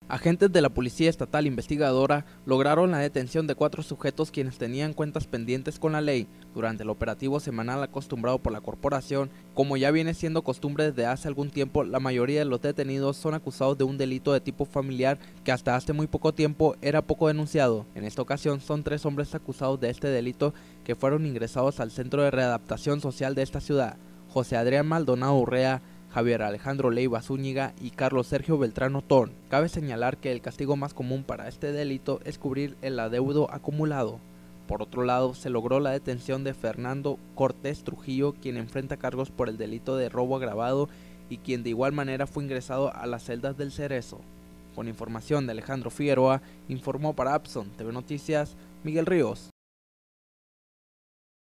Agentes de la Policía Estatal Investigadora lograron la detención de 4 sujetos quienes tenían cuentas pendientes con la ley durante el operativo semanal acostumbrado por la corporación. Como ya viene siendo costumbre desde hace algún tiempo, la mayoría de los detenidos son acusados de un delito de tipo familiar que hasta hace muy poco tiempo era poco denunciado. En esta ocasión son 3 hombres acusados de este delito que fueron ingresados al Centro de Readaptación Social de esta ciudad: José Adrián Maldonado Urrea, Javier Alejandro Leiva Zúñiga y Carlos Sergio Beltrán Otón. Cabe señalar que el castigo más común para este delito es cubrir el adeudo acumulado. Por otro lado, se logró la detención de Fernando Cortés Trujillo, quien enfrenta cargos por el delito de robo agravado y quien de igual manera fue ingresado a las celdas del Cerezo. Con información de Alejandro Figueroa, informó para Abson TV Noticias, Miguel Ríos.